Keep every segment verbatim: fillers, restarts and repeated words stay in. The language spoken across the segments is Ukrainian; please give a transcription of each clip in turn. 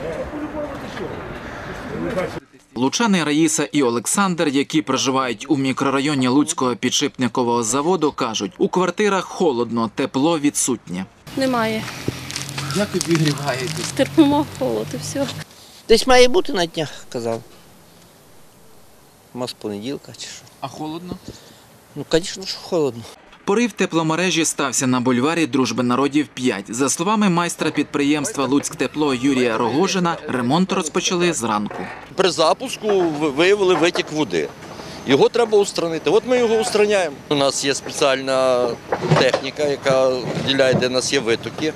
Лучани Раїса і Олександр, які проживають у мікрорайоні Луцького підшипникового заводу, кажуть, у квартирах холодно, тепло відсутнє. Немає. Як обігріваєтесь? Терпимо холод і все. Десь має бути на днях, казав. Може, з понеділка чи що. А холодно? Ну, звісно, що холодно. Порив тепломережі стався на бульварі Дружби народів п'ять. За словами майстра підприємства «Луцьктепло» Юрія Рогожина, ремонт розпочали зранку. При запуску виявили витік води. Його треба устранити. От ми його устраняємо. У нас є спеціальна техніка, яка виділяє, де у нас є витоки.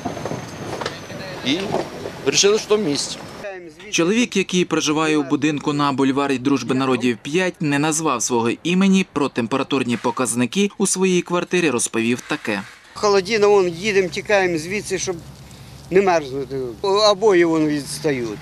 І вирішили, що місце. Чоловік, який проживає у будинку на бульварі Дружби народів п'ять, не назвав свого імені, про температурні показники у своїй квартирі розповів таке. Холодіна, вон, їдемо, тікаємо звідси, щоб не мерзнути. Обої вон відстають.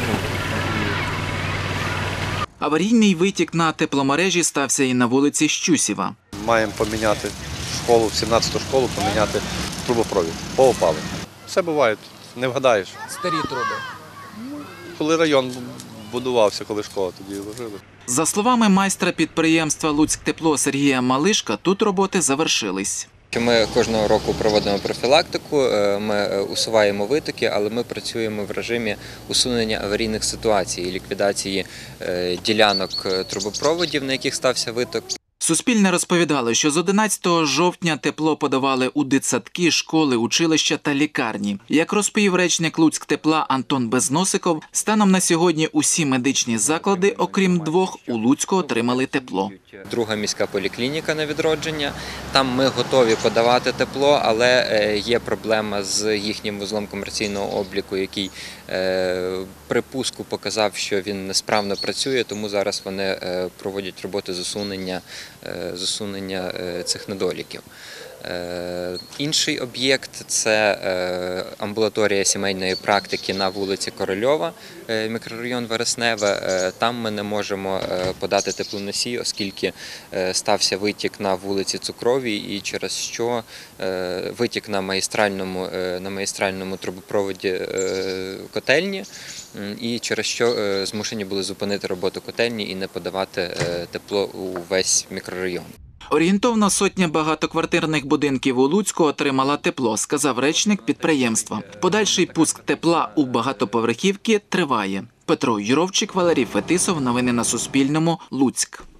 Аварійний витік на тепломережі стався і на вулиці Щусєва. Маємо поміняти школу, сімнадцяту школу, поміняти трубопровід по опаленню. Все буває, не вгадаєш. Старі труби. Коли район будувався, коли школа, тоді ложили. За словами майстра підприємства «Луцьктепло» Сергія Малишка, тут роботи завершились. Ми кожного року проводимо профілактику, ми усуваємо витоки, але ми працюємо в режимі усунення аварійних ситуацій і ліквідації ділянок трубопроводів, на яких стався виток. Суспільне розповідало, що з одинадцятого жовтня тепло подавали у дитсадки, школи, училища та лікарні. Як розповів речник «Луцьктепла» Антон Безносиков, станом на сьогодні усі медичні заклади, окрім двох, у Луцьку отримали тепло. Друга міська поліклініка на відродження. Там ми готові подавати тепло, але є проблема з їхнім вузлом комерційного обліку, який при пуску показав, що він несправно працює, тому зараз вони проводять роботи з усунення, з усунення цих недоліків. Інший об'єкт – це амбулаторія сімейної практики на вулиці Корольова, мікрорайон Вересневе. Там ми не можемо подати теплоносій, оскільки стався витік на вулиці Цукровій і через що витік на магістральному, на магістральному трубопроводі котельні і через що змушені були зупинити роботу котельні і не подавати тепло у весь мікрорайон. Орієнтовно сотня багатоквартирних будинків у Луцьку отримала тепло, сказав речник підприємства. Подальший пуск тепла у багатоповерхівки триває. Петро Юровчик, Валерій Фетисов. Новини на Суспільному. Луцьк.